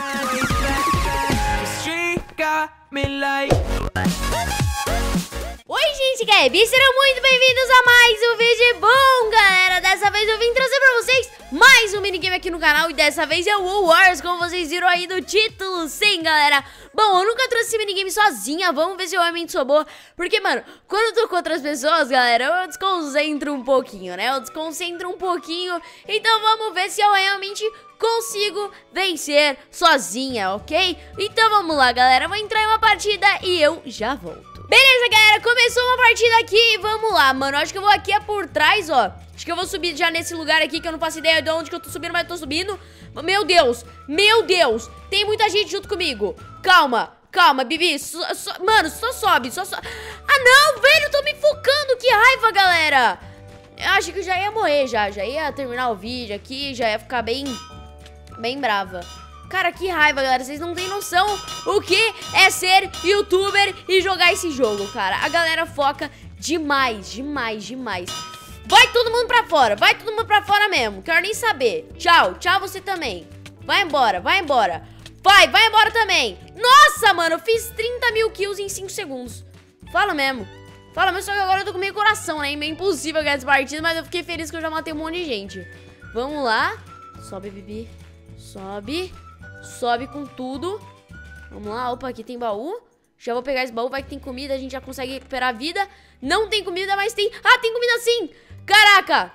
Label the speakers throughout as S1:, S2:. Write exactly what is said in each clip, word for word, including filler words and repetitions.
S1: Oi, gente, que é? Serão muito bem-vindos a mais um vídeo bom, galera. Dessa vez eu vim trazer pra vocês mais um minigame aqui no canal. E dessa vez é o Wool Wars, como vocês viram aí no título. Sim, galera. Bom, eu nunca trouxe esse minigame sozinha. Vamos ver se eu realmente sou boa. Porque, mano, quando eu tô com outras pessoas, galera, eu desconcentro um pouquinho, né? Eu desconcentro um pouquinho. Então vamos ver se eu realmente consigo vencer sozinha, ok? Então vamos lá, galera. Vou entrar em uma partida e eu já volto. Beleza, galera, começou uma partida aqui. Vamos lá, mano, acho que eu vou aqui é por trás, ó. Acho que eu vou subir já nesse lugar aqui, que eu não faço ideia de onde que eu tô subindo, mas eu tô subindo. Meu Deus, meu Deus, tem muita gente junto comigo. Calma, calma, Bibi, so, so, mano, só sobe, só sobe. Ah, não, velho, eu tô me focando, que raiva, galera. Eu acho que eu já ia morrer, já, já ia terminar o vídeo aqui, já ia ficar bem, bem brava. Cara, que raiva, galera. Vocês não têm noção o que é ser youtuber e jogar esse jogo, cara. A galera foca demais, demais, demais. Vai todo mundo pra fora. Vai todo mundo pra fora mesmo. Quero nem saber. Tchau, tchau você também. Vai embora, vai embora. Vai, vai embora também. Nossa, mano, eu fiz trinta mil kills em cinco segundos. Fala mesmo. Fala mesmo, só que agora eu tô com meio coração, né? É meio impossível ganhar essa partida, mas eu fiquei feliz que eu já matei um monte de gente. Vamos lá. Sobe, Bibi. Sobe. Sobe com tudo. Vamos lá, opa, aqui tem baú. Já vou pegar esse baú, vai que tem comida. A gente já consegue recuperar a vida. Não tem comida, mas tem... Ah, tem comida sim. Caraca.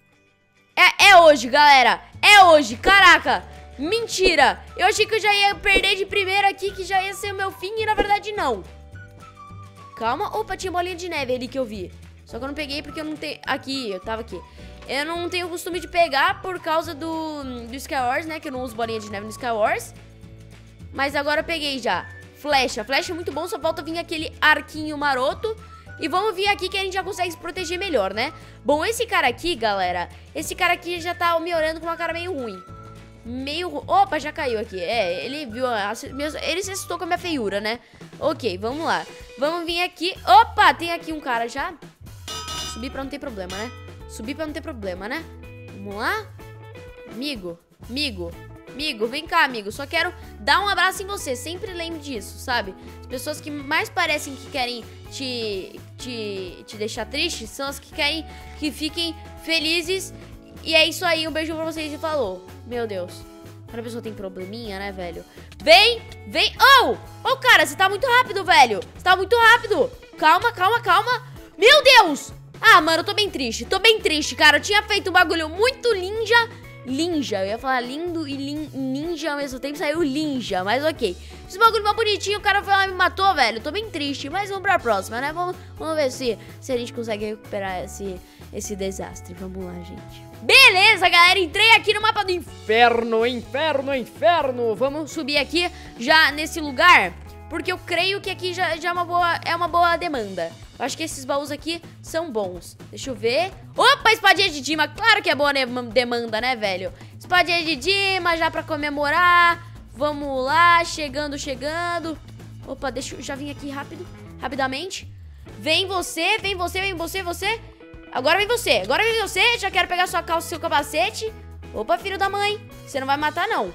S1: É, é hoje, galera. É hoje, caraca. Mentira. Eu achei que eu já ia perder de primeira aqui, que já ia ser o meu fim, e na verdade não. Calma, opa, tinha bolinha de neve ali que eu vi. Só que eu não peguei porque eu não tenho... Aqui, eu tava aqui. Eu não tenho o costume de pegar por causa do, do Skywars, né? Que eu não uso bolinha de neve no Skywars. Mas agora eu peguei já. Flecha. Flecha é muito bom, só falta vir aquele arquinho maroto. E vamos vir aqui que a gente já consegue se proteger melhor, né? Bom, esse cara aqui, galera, esse cara aqui já tá me olhando com uma cara meio ruim. Meio... Ru... Opa, já caiu aqui. É, ele viu... Ele se assustou com a minha feiura, né? Ok, vamos lá. Vamos vir aqui. Opa, tem aqui um cara já. Subir pra não ter problema, né? Subir pra não ter problema, né? Vamos lá. Amigo, amigo, amigo, vem cá, amigo. Só quero dar um abraço em você. Sempre lembre disso, sabe? As pessoas que mais parecem que querem te, te, te deixar triste são as que querem que fiquem felizes. E é isso aí, um beijo pra vocês e falou. Meu Deus. Quando a pessoa tem probleminha, né, velho? Vem, vem. Oh, oh, cara, você tá muito rápido, velho. Você tá muito rápido. Calma, calma, calma. Meu Deus. Ah, mano, eu tô bem triste, tô bem triste, cara. Eu tinha feito um bagulho muito ninja. Ninja, eu ia falar lindo e lin, ninja ao mesmo tempo, saiu ninja, mas ok. Esse bagulho mal bonitinho, o cara foi lá e me matou, velho. Eu tô bem triste, mas vamos pra próxima, né? Vamos, vamos ver se, se a gente consegue recuperar esse, esse desastre. Vamos lá, gente. Beleza, galera, entrei aqui no mapa do inferno, inferno, inferno. Vamos subir aqui já nesse lugar, porque eu creio que aqui já, já é, uma boa, é uma boa demanda. Eu acho que esses baús aqui são bons. Deixa eu ver. Opa, espadinha de Dima. Claro que é boa demanda, né, velho? Espadinha de Dima já pra comemorar. Vamos lá, chegando, chegando. Opa, deixa eu já vim aqui rápido, rapidamente. Vem você, vem você, vem você, você. Agora vem você, agora vem você. Já quero pegar sua calça e seu capacete. Opa, filho da mãe. Você não vai matar, não.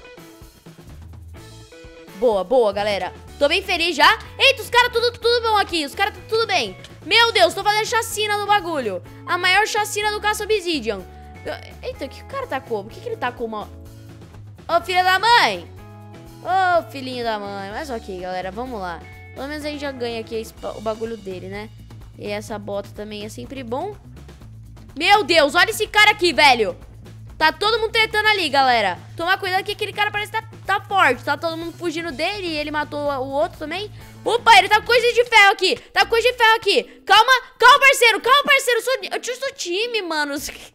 S1: Boa, boa, galera. Tô bem feliz já. Eita, os caras tudo, tudo bom aqui. Os caras tudo bem. Meu Deus, tô fazendo chacina no bagulho. A maior chacina do Caça Obsidian. Eita, o que o cara tacou? Por que, que ele tacou uma... Ô, filha da mãe. Ô, filhinho da mãe. Mas ok, galera, vamos lá. Pelo menos a gente já ganha aqui o bagulho dele, né? E essa bota também é sempre bom. Meu Deus, olha esse cara aqui, velho. Tá todo mundo tretando ali, galera. Toma cuidado que aquele cara parece que tá, tá forte. Tá todo mundo fugindo dele e ele matou o outro também. Opa, ele tá com coisa de ferro aqui. Tá com coisa de ferro aqui. Calma, calma, parceiro. Calma, parceiro. Eu, sou, eu sou time, mano.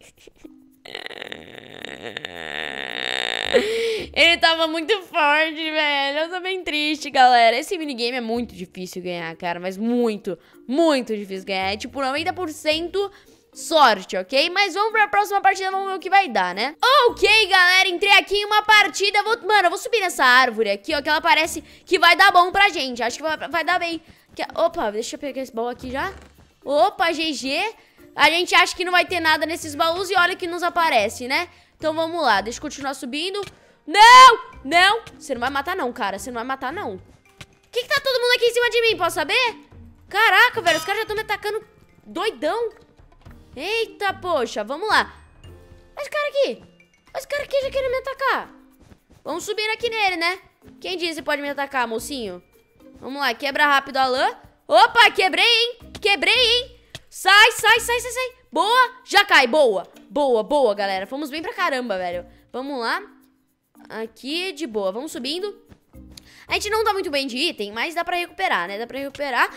S1: Ele tava muito forte, velho. Eu tô bem triste, galera. Esse minigame é muito difícil ganhar, cara. Mas muito, muito difícil ganhar. É tipo noventa por cento... sorte, ok? Mas vamos pra próxima partida, vamos ver o que vai dar, né? Ok, galera, entrei aqui em uma partida. Vou, mano, eu vou subir nessa árvore aqui, ó, que ela parece que vai dar bom pra gente. Acho que vai, vai dar bem. Que, opa, deixa eu pegar esse baú aqui já. Opa, G G. A gente acha que não vai ter nada nesses baús e olha que nos aparece, né? Então vamos lá, deixa eu continuar subindo. Não! Não! Você não vai matar não, cara. Você não vai matar não. Por que que tá todo mundo aqui em cima de mim? Posso saber? Caraca, velho. Os caras já estão me atacando doidão. Eita, poxa. Vamos lá. Olha esse cara aqui. Olha esse cara aqui já querendo me atacar. Vamos subir aqui nele, né? Quem disse que pode me atacar, mocinho? Vamos lá. Quebra rápido a lã. Opa, quebrei, hein? Quebrei, hein? Sai, sai, sai, sai, sai. Boa. Já cai. Boa. Boa, boa, galera. Fomos bem pra caramba, velho. Vamos lá. Aqui, de boa. Vamos subindo. A gente não tá muito bem de item, mas dá pra recuperar, né? Dá pra recuperar.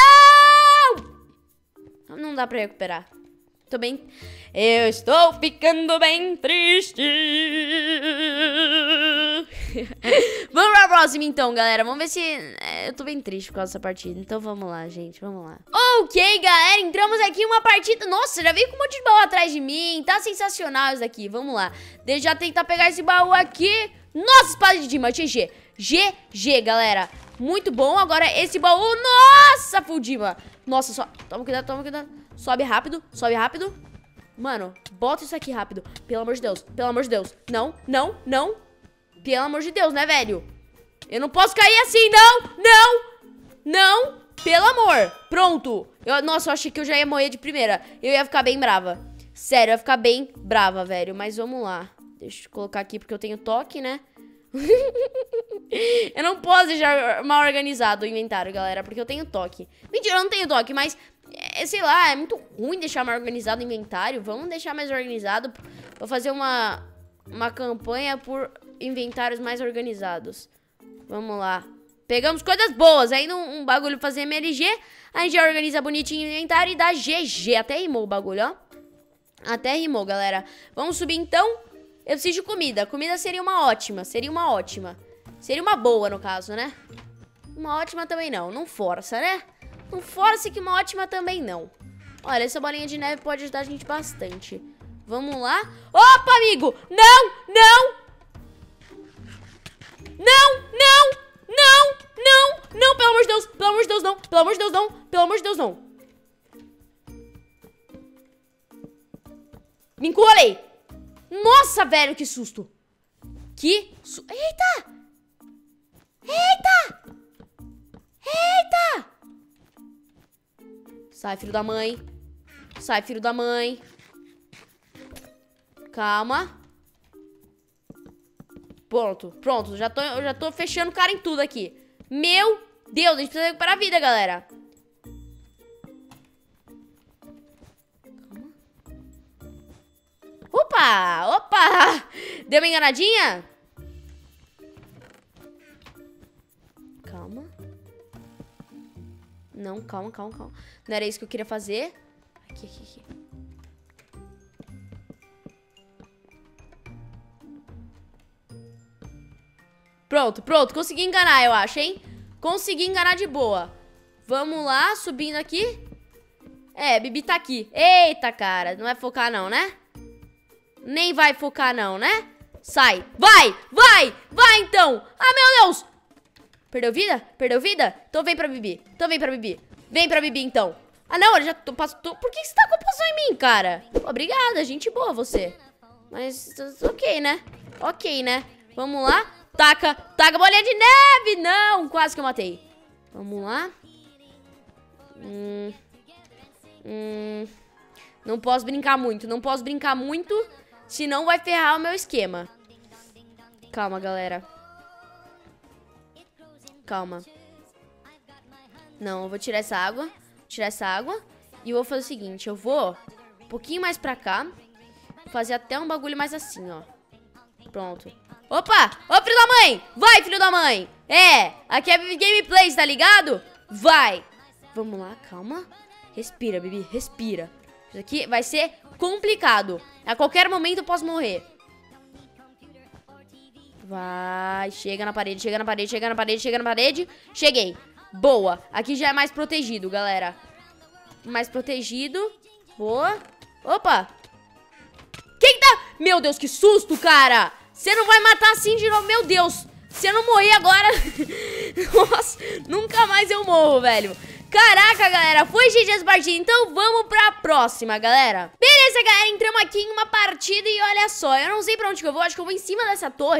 S1: Não! Não dá pra recuperar. Tô bem... Eu estou ficando bem triste. Vamos pra próxima, então, galera. Vamos ver se... É, eu tô bem triste por causa dessa partida. Então vamos lá, gente. Vamos lá. Ok, galera. Entramos aqui em uma partida... Nossa, já veio com um monte de baú atrás de mim. Tá sensacional isso daqui. Vamos lá. Deixa eu já tentar pegar esse baú aqui. Nossa, espada de diamante. G G. G G, galera. Muito bom. Agora esse baú... Nossa, full Dima. Nossa, só... Toma cuidado, toma cuidado. Sobe rápido, sobe rápido. Mano, bota isso aqui rápido. Pelo amor de Deus, pelo amor de Deus. Não, não, não. Pelo amor de Deus, né, velho? Eu não posso cair assim, não, não. Não, pelo amor. Pronto. Eu, nossa, eu achei que eu já ia morrer de primeira. Eu ia ficar bem brava. Sério, eu ia ficar bem brava, velho. Mas vamos lá. Deixa eu colocar aqui porque eu tenho toque, né? Eu não posso deixar mal organizado o inventário, galera, porque eu tenho toque. Mentira, eu não tenho toque, mas... É, sei lá, é muito ruim deixar mais organizado o inventário. Vamos deixar mais organizado. Vou fazer uma, uma campanha por inventários mais organizados. Vamos lá. Pegamos coisas boas. Aí um, um bagulho fazer M L G. A gente já organiza bonitinho o inventário e dá G G. Até rimou o bagulho, ó. Até rimou, galera. Vamos subir então. Eu preciso de comida. Comida seria uma ótima. Seria uma ótima. Seria uma boa, no caso, né? Uma ótima também não. Não força, né? Não force que uma ótima também não. Olha, essa bolinha de neve pode ajudar a gente bastante. Vamos lá. Opa, amigo! Não, não! Não, não, não, não, não, pelo amor de Deus, pelo amor de Deus, não, pelo amor de Deus, não, pelo amor de Deus, não. Me encurralei. Nossa, velho, que susto. Que susto. Eita! Eita! Eita! Sai, filho da mãe. Sai, filho da mãe. Calma. Pronto, pronto. Já tô, eu já tô fechando o cara em tudo aqui. Meu Deus, a gente precisa recuperar a vida, galera. Calma. Opa, opa. Deu uma enganadinha? Calma. Não, calma, calma, calma. Não era isso que eu queria fazer. Aqui, aqui, aqui. Pronto, pronto. Consegui enganar, eu acho, hein? Consegui enganar de boa. Vamos lá, subindo aqui. É, Bibi tá aqui. Eita, cara. Não vai focar não, né? Nem vai focar não, né? Sai. Vai, vai, vai então. Ah, meu Deus. Perdeu vida? Perdeu vida? Então vem pra Bibi. Então vem pra Bibi. Vem pra Bibi, então. Ah, não, ele já passou... Por que você tá com posição em mim, cara? Obrigada, gente boa você. Mas, ok, né? Ok, né? Vamos lá. Taca, taca bolinha de neve. Não, quase que eu matei. Vamos lá. Hum, hum, não posso brincar muito. Não posso brincar muito, senão vai ferrar o meu esquema. Calma, galera. Calma. Não, eu vou tirar essa água. Tirar essa água. E eu vou fazer o seguinte. Eu vou um pouquinho mais pra cá. Fazer até um bagulho mais assim, ó. Pronto. Opa! Ô, filho da mãe! Vai, filho da mãe! É! Aqui é gameplay, tá ligado? Vai! Vamos lá, calma. Respira, Bibi, respira. Isso aqui vai ser complicado. A qualquer momento eu posso morrer. Vai, chega na parede, chega na parede, chega na parede, chega na parede. Cheguei. Boa. Aqui já é mais protegido, galera. Mais protegido. Boa. Opa. Quem tá? Meu Deus, que susto, cara. Você não vai matar assim de novo. Meu Deus. Se eu não morrer agora... Nossa, nunca mais eu morro, velho. Caraca, galera, foi G G essa partida. Então vamos pra próxima, galera. Beleza, galera, entramos aqui em uma partida e olha só, eu não sei pra onde que eu vou. Acho que eu vou em cima dessa torre.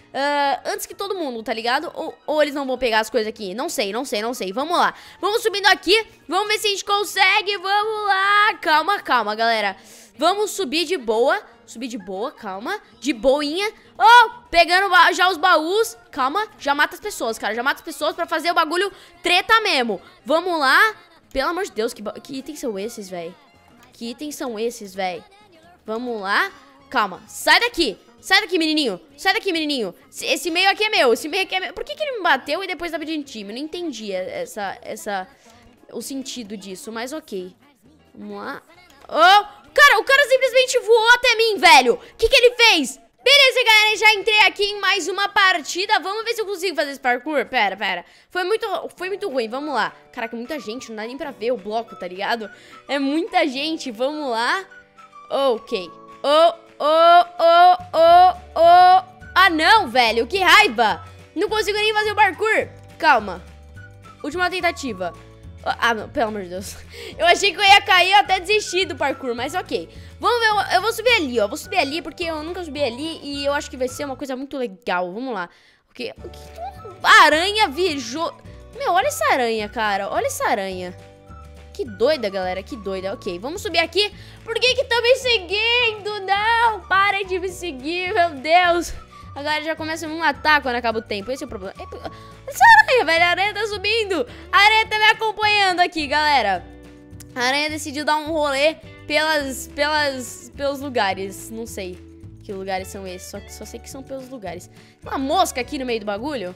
S1: uh, antes que todo mundo, tá ligado? Ou, ou eles não vão pegar as coisas aqui? Não sei, não sei, não sei. Vamos lá. Vamos subindo aqui. Vamos ver se a gente consegue. Vamos lá. Calma, calma, galera. Vamos subir de boa. Subir de boa, calma. De boinha. Oh, pegando já os baús. Calma, já mata as pessoas, cara. Já mata as pessoas pra fazer o bagulho treta mesmo. Vamos lá. Pelo amor de Deus, que, que itens são esses, velho? Que itens são esses, velho? Vamos lá. Calma, sai daqui. Sai daqui, menininho. Sai daqui, menininho. Esse meio aqui é meu. Esse meio aqui é meu. Por que, que ele me bateu e depois tava de time? Eu não entendi essa, essa, o sentido disso, mas ok. Vamos lá. Oh, cara, o cara simplesmente voou até mim, velho. O que, que ele fez? Beleza, galera, já entrei aqui em mais uma partida. Vamos ver se eu consigo fazer esse parkour. Pera, pera. Foi muito, foi muito ruim, vamos lá. Caraca, muita gente, não dá nem pra ver o bloco, tá ligado? É muita gente, vamos lá. Ok. Oh, oh, oh, oh, oh. Ah, não, velho, que raiva. Não consigo nem fazer o parkour. Calma. Última tentativa. Ah, não, pelo amor de Deus. Eu achei que eu ia cair e até desistir do parkour, mas ok. Vamos ver, eu, eu vou subir ali, ó. Vou subir ali porque eu nunca subi ali e eu acho que vai ser uma coisa muito legal. Vamos lá. Ok. Aranha viajou. Meu, olha essa aranha, cara. Olha essa aranha. Que doida, galera, que doida. Ok, vamos subir aqui. Por que que tá me seguindo? Não, parem de me seguir, meu Deus. A galera já começa a me matar quando acaba o tempo. Esse é o problema. Essa aranha, velho, a aranha tá subindo. A aranha tá me acompanhando aqui, galera. A aranha decidiu dar um rolê pelas, pelas, pelos lugares. Não sei que lugares são esses, só, só sei que são pelos lugares. Tem uma mosca aqui no meio do bagulho.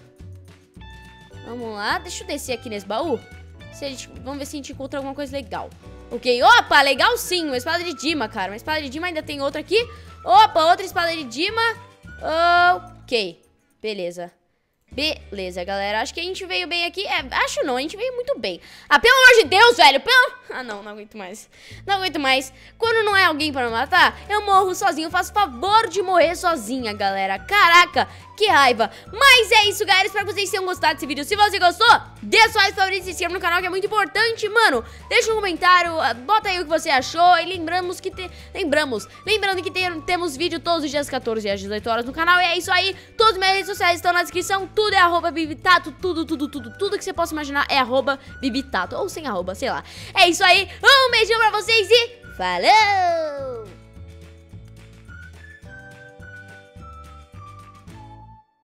S1: Vamos lá, deixa eu descer aqui nesse baú. Se a gente, vamos ver se a gente encontra alguma coisa legal. Ok, opa, legal sim, uma espada de Dima, cara. Uma espada de Dima, ainda tem outra aqui. Opa, outra espada de Dima. Ok, beleza. Beleza, galera, acho que a gente veio bem aqui. É, acho não, a gente veio muito bem. Ah, pelo amor de Deus, velho, pelo... Ah, não, não aguento mais. Não aguento mais. Quando não é alguém pra me matar, eu morro sozinho. Eu faço favor de morrer sozinha, galera. Caraca, que raiva. Mas é isso, galera, espero que vocês tenham gostado desse vídeo. Se você gostou, dê sua like, favorito e se inscreva no canal, que é muito importante, mano. Deixa um comentário, bota aí o que você achou. E lembramos que te... Lembramos, lembrando que tem... temos vídeo todos os dias, catorze e às dezoito horas no canal. E é isso aí, todas as minhas redes sociais estão na descrição. Tudo é arroba Bibitato, tudo, tudo, tudo, tudo que você possa imaginar é arroba Bibitato. Ou sem arroba, sei lá. É isso aí, um beijão pra vocês e falou!